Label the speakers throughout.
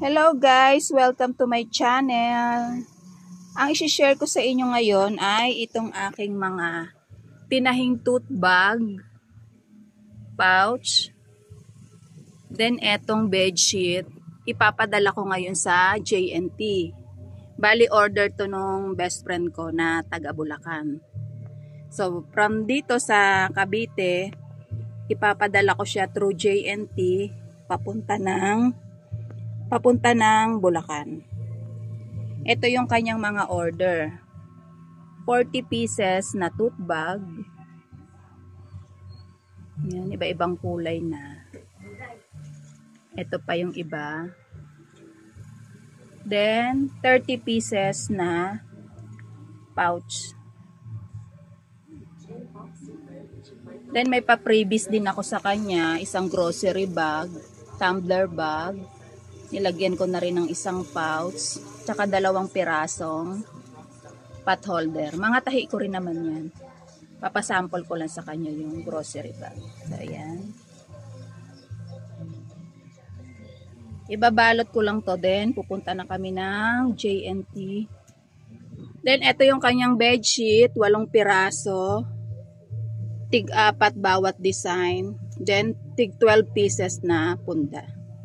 Speaker 1: Hello guys! Welcome to my channel. Ang isi-share ko sa inyo ngayon ay itong aking mga tinahing tote bag, pouch, then etong bedsheet. Ipapadala ko ngayon sa JNT. Bali order to nung best friend ko na taga Bulacan. So from dito sa Cavite, ipapadala ko siya through JNT papunta ng Bulacan. Ito yung kanyang mga order. 40 pieces na tote bag. Yan, iba-ibang kulay na. Ito pa yung iba. Then, 30 pieces na pouch. Then, may pa-previous din ako sa kanya. Isang grocery bag, tumbler bag. Nilagyan ko na rin ng isang pouch, tsaka 2 pirasong pot holder. Mga tahi ko rin naman yan. Papasample ko lang sa kanya yung grocery bag. So, ayan. Ibabalot ko lang to din. Pupunta na kami ng JNT. Then, ito yung kanyang bedsheet. 8 piraso. Tig-4 bawat design. Then, tig-12 pieces na punda.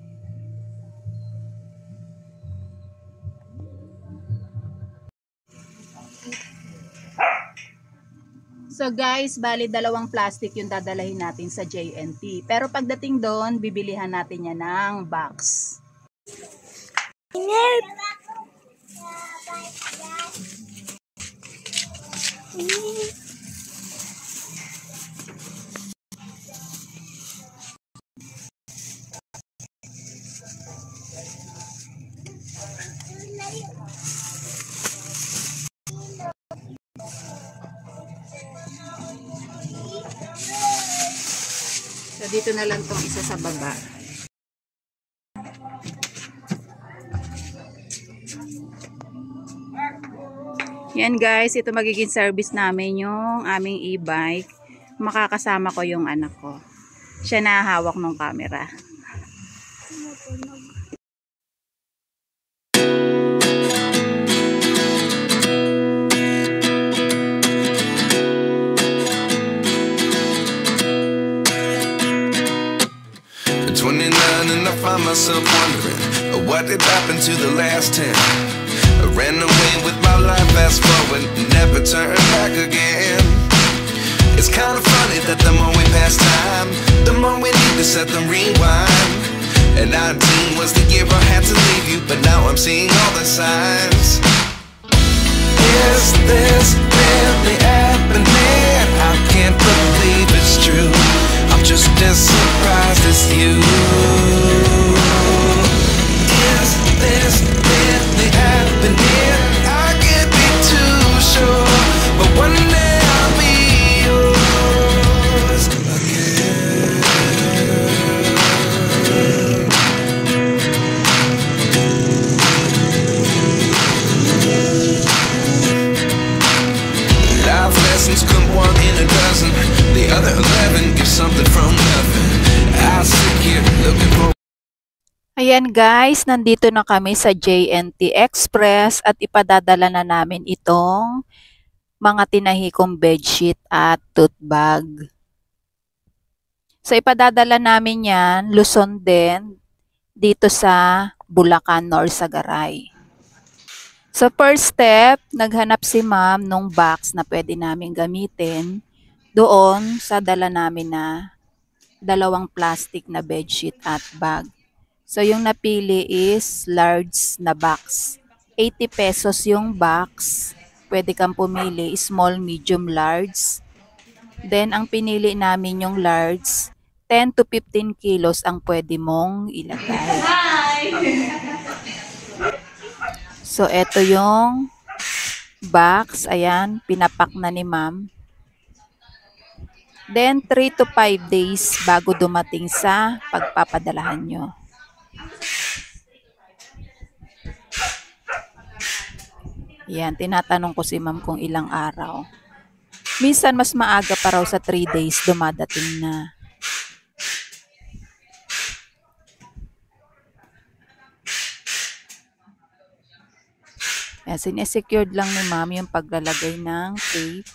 Speaker 1: So guys, bali 2 plastic yung dadalahin natin sa JNT. Pero pagdating doon, bibilihan natin yan ng box. So, dito na lang tong isa sa baba. Yan guys, ito magiging service namin yung aming e-bike. Makakasama ko yung anak ko. Siya na hawak ng camera.
Speaker 2: And I find myself wondering what did happen to the last 10. I ran away with my life, fast forward, never turn back again. It's kind of funny that the more we pass time, the more we need to set the rewind. And 19 was the year I had to leave you, but now I'm seeing all the signs. Is this really happening? I can't believe it's true. I'm just as surprised as you. Is this really happening? I can't be too sure, but one day I'll be yours again. Life lessons come 1 in a dozen. The other 11 give something from nothing. I sit here looking for.
Speaker 1: Ayan guys, nandito na kami sa JNT Express at ipadadala na namin itong mga tinahikong bedsheet at tote bag. So ipadadala namin yan, Luzon din, dito sa Bulacan, Norsagaray. So first step, naghanap si ma'am nung box na pwede namin gamitin doon sa dala namin na 2 plastic na bedsheet at bag. So yung napili is large na box. 80 pesos yung box. Pwede kang pumili small, medium, large. Then ang pinili namin yung large. 10 to 15 kilos ang pwede mong ilagay. So eto yung box. Ayan, pinapak na ni ma'am. Then 3 to 5 days bago dumating sa pagpapadalahan nyo. Yan, tinatanong ko si ma'am kung ilang araw. Minsan mas maaga pa raw sa 3 days dumadating na. Yan, sinesecured lang ni ma'am yung paglalagay ng tape.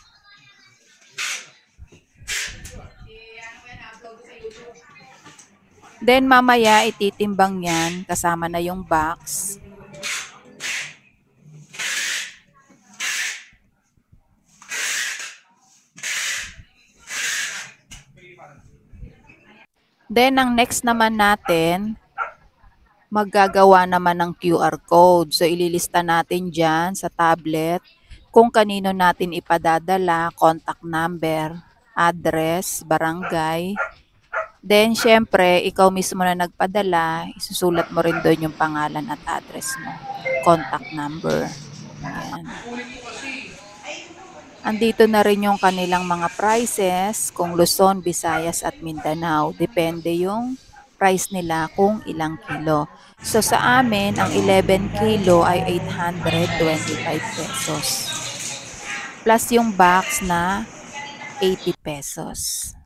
Speaker 1: Then mamaya ititimbang yan kasama na yung box. Then ang next naman natin, maggagawa naman ng QR code. So ililista natin dyan sa tablet kung kanino natin ipadadala, contact number, address, barangay. Then syempre, ikaw mismo na nagpadala, isusulat mo rin doon yung pangalan at address mo, contact number. Ayan. Andito na rin yung kanilang mga prices kung Luzon, Visayas at Mindanao. Depende yung price nila kung ilang kilo. So sa amin, ang 11 kilo ay 825 pesos. Plus yung box na 80 pesos.